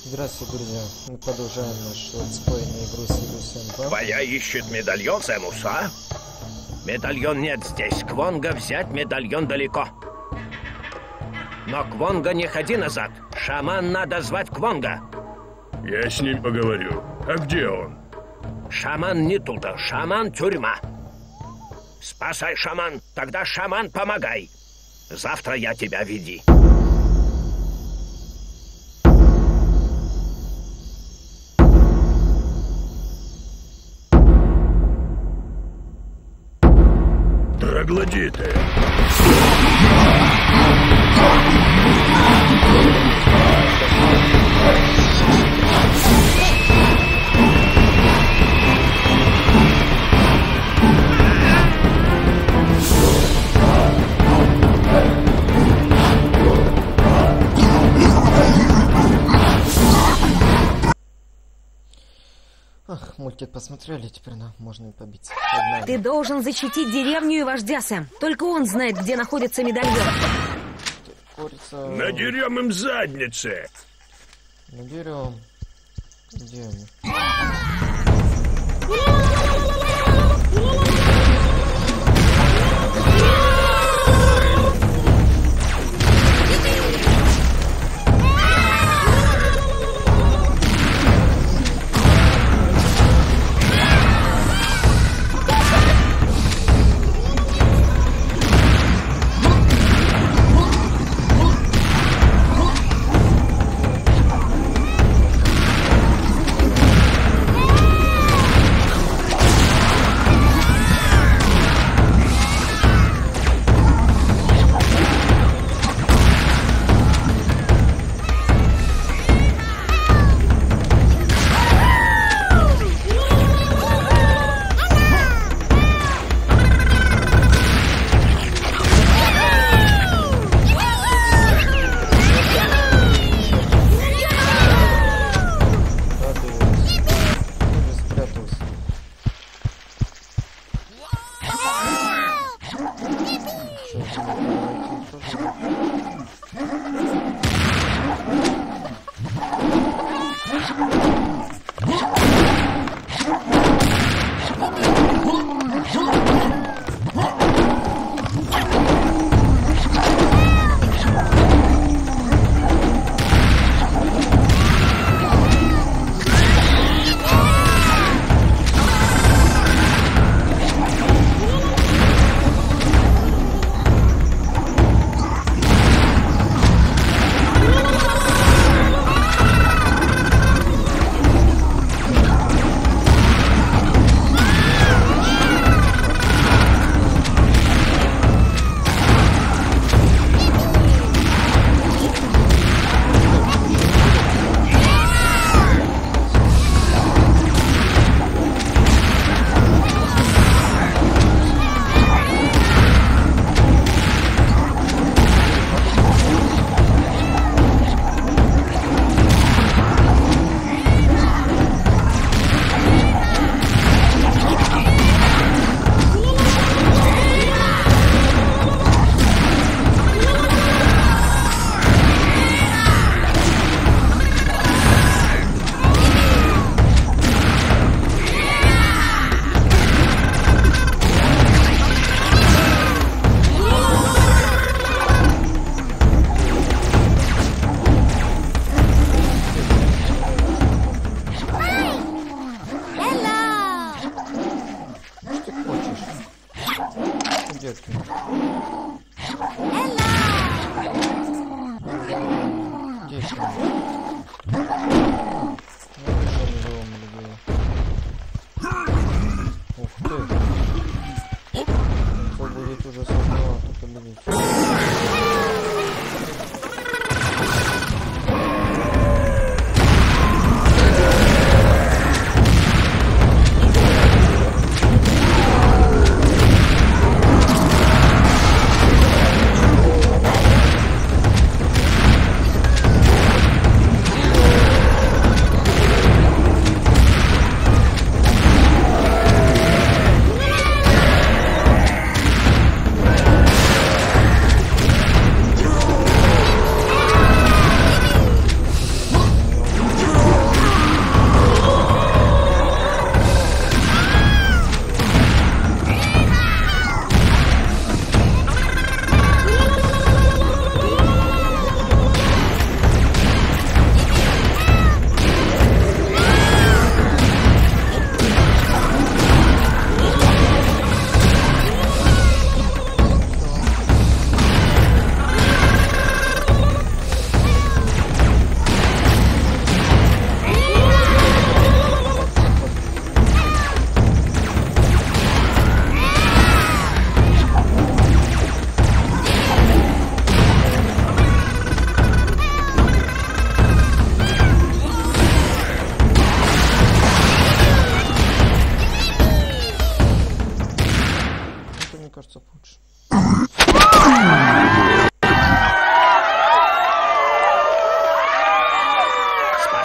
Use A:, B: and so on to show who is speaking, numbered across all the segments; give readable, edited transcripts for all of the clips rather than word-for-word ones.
A: Здравствуйте, друзья. Мы продолжаем наш летсплей на игру Civilization 2.
B: Твоя ищет медальон, Сэмуса? Медальон нет здесь. Квонга взять медальон далеко. Но Квонга не ходи назад. Шаман надо звать Квонга.
C: Я с ним поговорю. А где он?
B: Шаман не туда. Шаман тюрьма. Спасай, шаман. Тогда шаман помогай. Завтра я тебя веди.
C: Троглодиты.
A: Ах, мультик посмотрели, теперь можно и побиться. Погнали.
D: Ты должен защитить деревню и вождя, Сэм. Только он знает, где находится медальон.
A: Курица...
C: Надерем им задницы.
A: Надерем. Где они?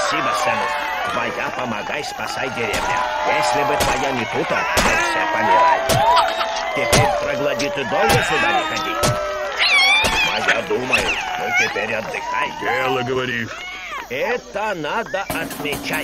B: Спасибо, Сэмус. Твоя помогай, спасай деревня. Если бы твоя не тута, мы все помираем. Теперь троглодиты долго сюда не ходить? А я думаю, мы теперь отдыхаем.
C: Дело, говоришь.
B: Это надо отмечать.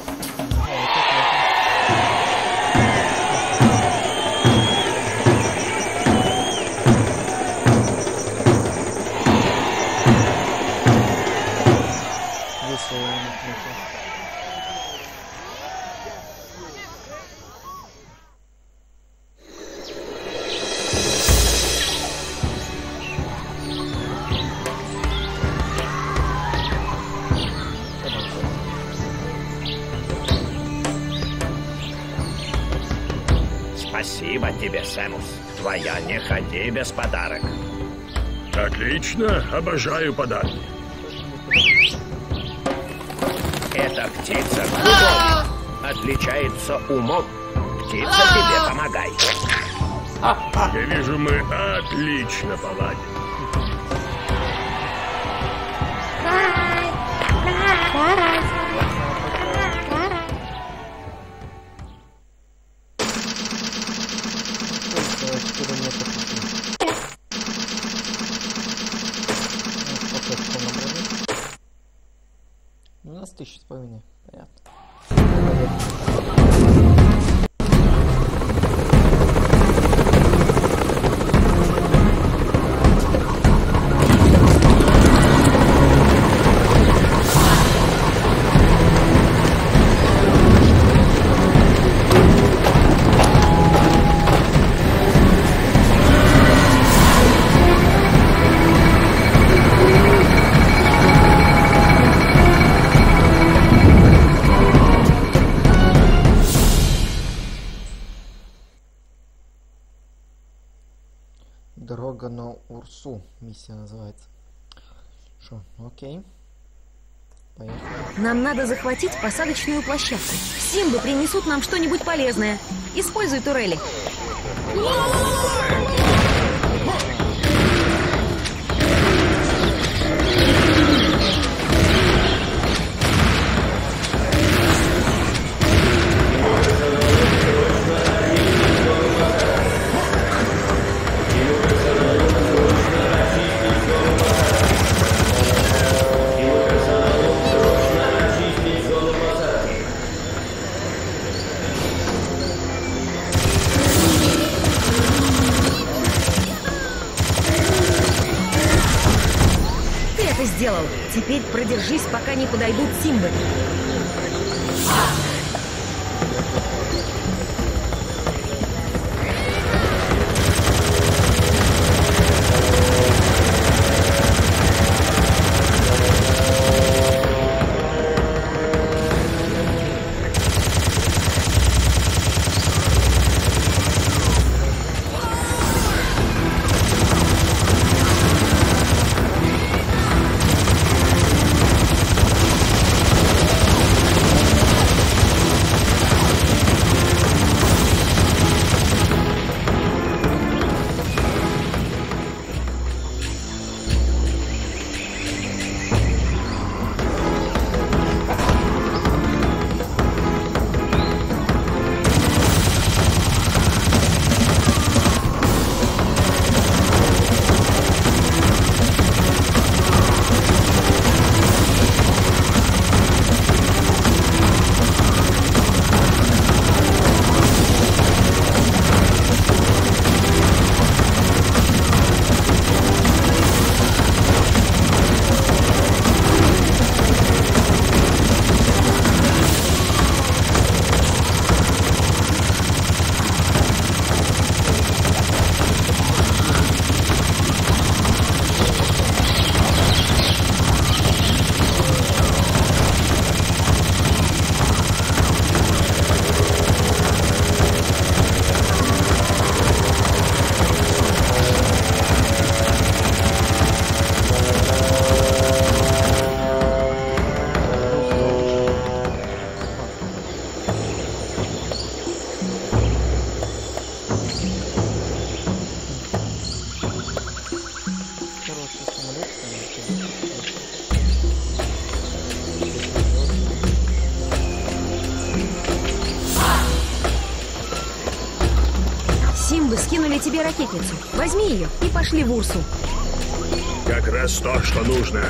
B: Спасибо тебе, Сэмус. Твоя не ходи без подарок.
C: Отлично, обожаю подарки.
B: Эта птица гудок отличается умом. Птица тебе помогай.
C: Я вижу, мы отлично поладим.
A: У нас 1500, понятно. Дорога на Урсу. Миссия называется. Шо, окей. Поехали.
D: Нам надо захватить посадочную площадку. Симбы принесут нам что-нибудь полезное. Используй турели. Сделал. Теперь продержись, пока не подойдут симбы. скинули тебе ракетницу. Возьми ее и пошли в Урсу.
C: Как раз то, что нужно.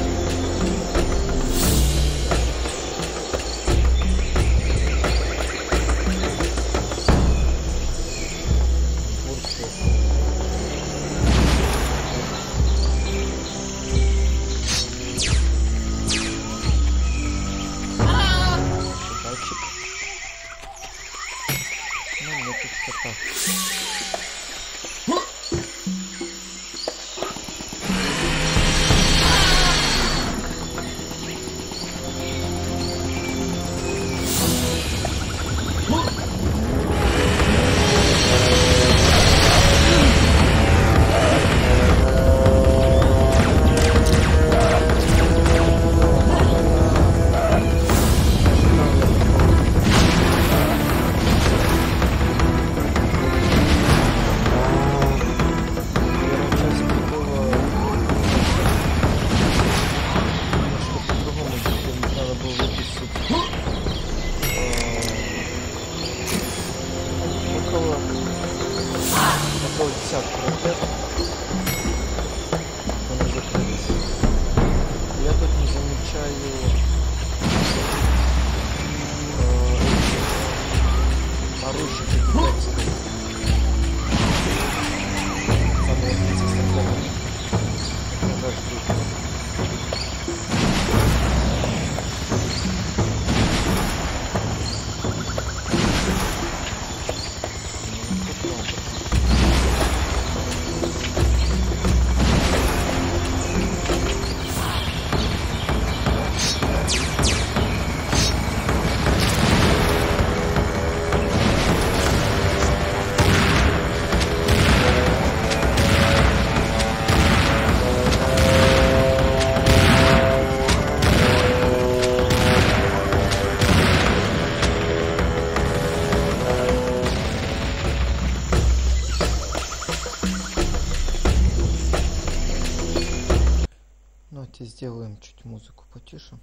A: Сделаем чуть музыку потише.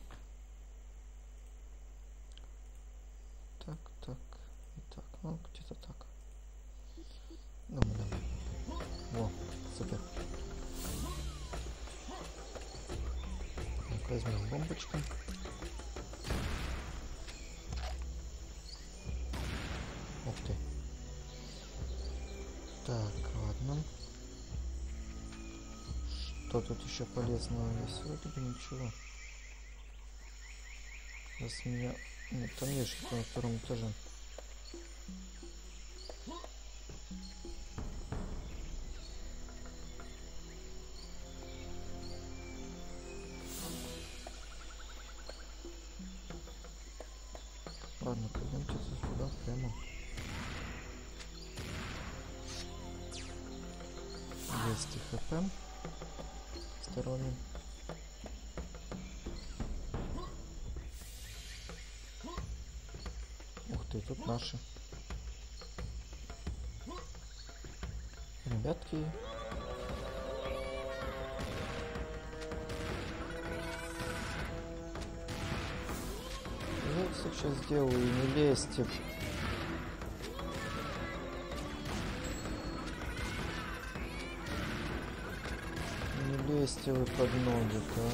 A: Так, так, и так. Ну, где-то так. Думаю, давай. Во, супер. Так, возьмем бомбочку. Ух ты. Так, ладно. Что тут еще полезного есть? Вроде бы ничего. Раз меня... Нет, там есть что-то на втором этаже. Ладно, пойдемте сюда прямо. 200 хп. Сторонним. Ух ты, тут наши ребятки. Я сейчас сделаю, не лезьте. Лезьте вы под ноги-то,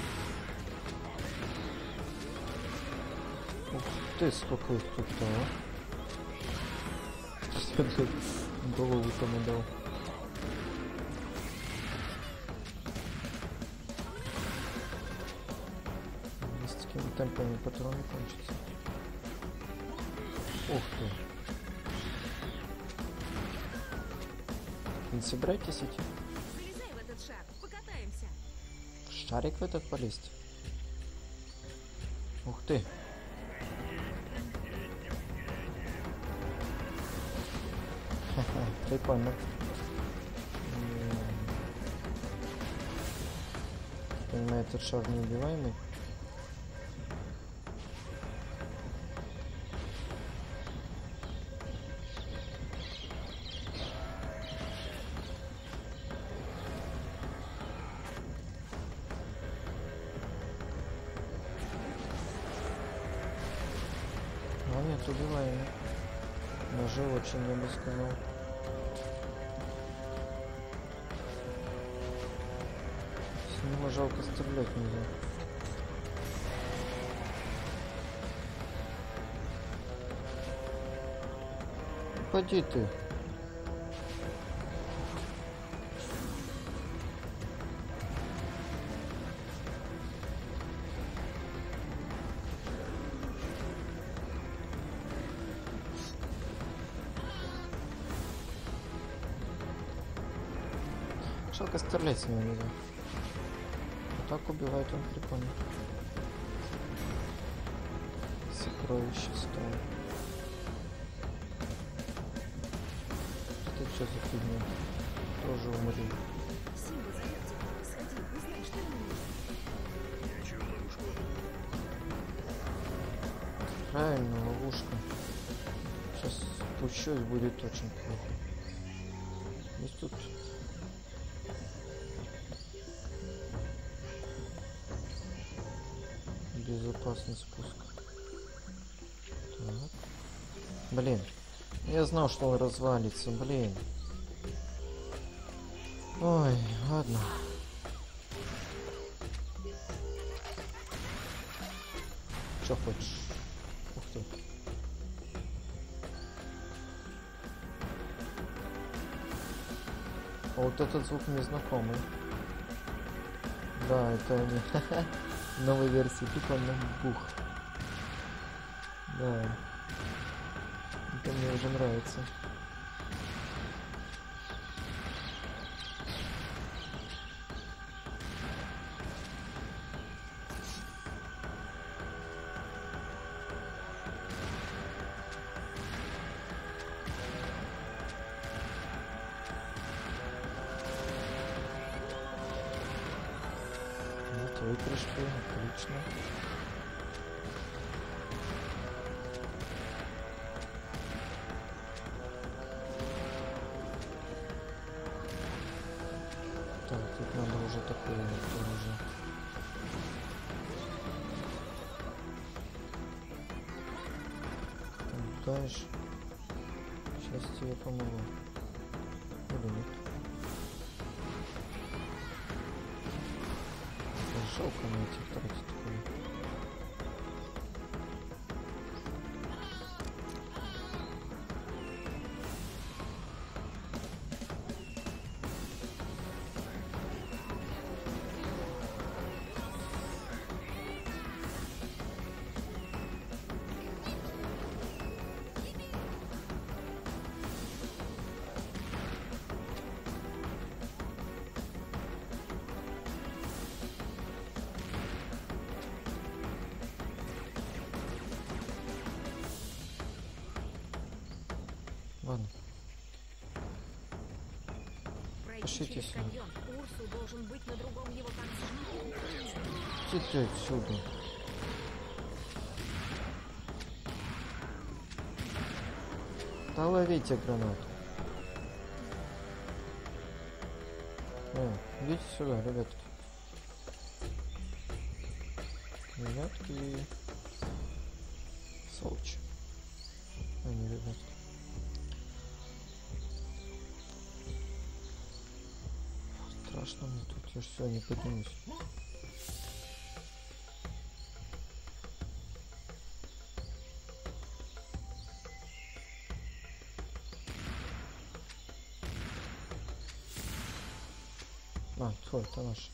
A: а? Ух ты, сколько их тут-то, а? Голову там отдал. С такими темпами патроны кончатся. Ух ты. Не собираетесь идти? Шарик в этот полезть. Ух ты. Ха-ха, прикольно. Понимаю, этот шар неубиваемый. Нет, убиваем. Даже очень, я бы сказал. Его жалко стрелять нельзя. Поди ты. Жалко стрелять с него нельзя. А так убивает он прикольно. Сокровище стоит. Что за фигня? Тоже умри.
D: Симба зовет тебя. Сходи, узнай, что ему нужно.
A: Правильно, ловушка. Сейчас спущусь, будет очень плохо. Есть тут... Безопасный спуск. Так. Блин. Я знал, что он развалится, блин. Ой, ладно. Что хочешь? Ух ты. А вот этот звук мне знакомый. Да, это не новой версии прикольно. Бух. Да. Это мне уже нравится. Вот вы пришли, отлично. Так, тут надо уже такое оружие. Дальше. Сейчас тебе помогу. Или нет? Жалко на этих тратить такое. Ладно.
D: Пройди
A: Пошлите
D: через
A: сюда.
D: каньон. Урсу должен быть на другом его конце.
A: Иди ты отсюда. Да ловите гранату. Идите сюда, ребятки. Ребятки. Сволочь. А не ребятки. Страшно мне тут, я ж все не поднимусь. А, твой, это наш.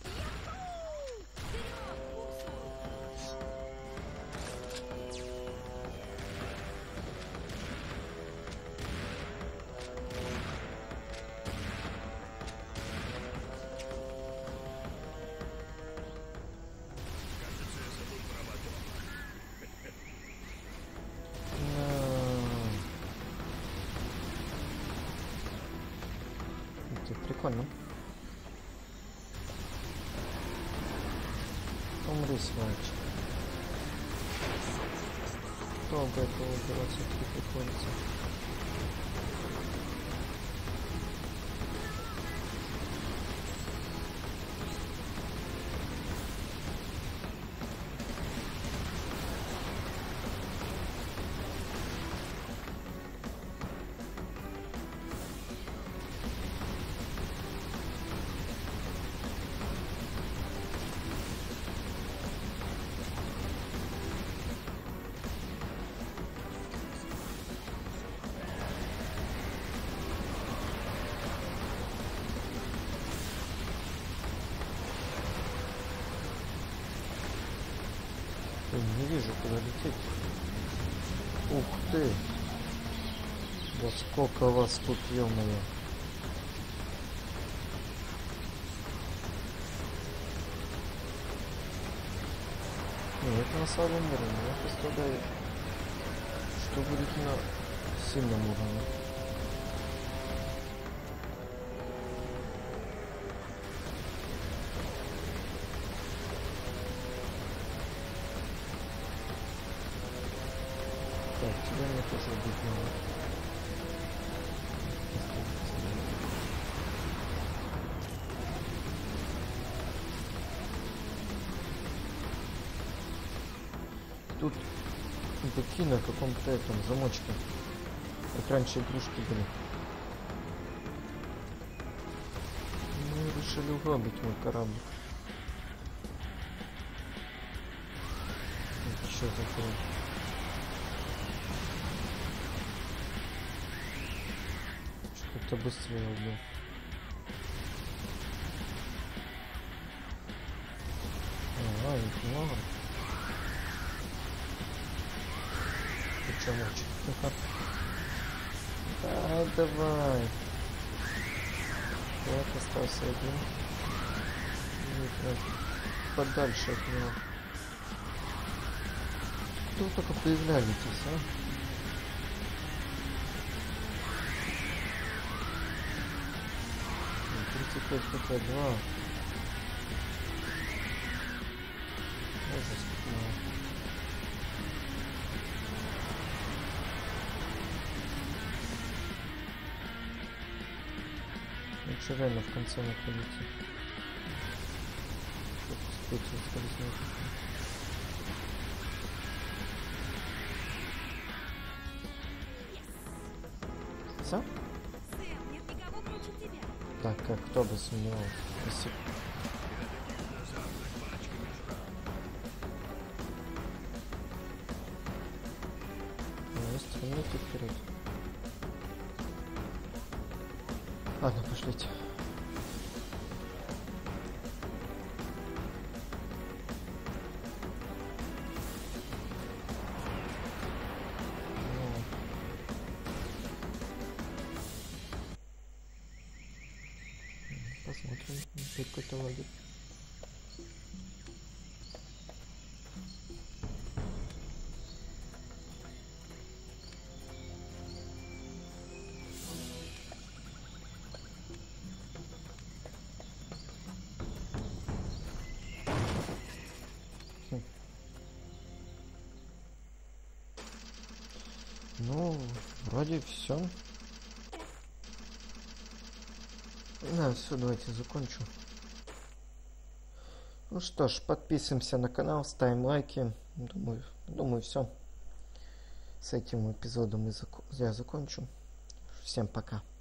A: Это прикольно. Умри, сволочь. Долго этого убираться приходится. Не вижу, куда лететь. Ух ты! Да сколько вас тут, ё-моё. Нет, на самом уровне. Я представляю, что будет на сильном уровне. Так, тебя мне тоже убить надо. Тут такие на каком-то этом замочке. Как раньше игрушки были. Ну, решили угробить мой корабль. Это что за хрень? Что-то быстрее убил. Ага, их много. Причем очень. Да, давай. Вот, остался один. И прям подальше от него. Кто только появлялись, а? Теперь только два. Ужас какой. Лучше реально в конце находиться. Чтобы успеть ускользнуть. Все? Так, как кто бы сомневался. Спасибо. Ну, стреляйте вперед. Ладно, пошлите. Посмотрим, опять какой-то лагерь. Ну, вроде все. Да, все, давайте закончу. Ну что ж, подписываемся на канал, ставим лайки. Думаю, все. С этим эпизодом я закончу. Всем пока.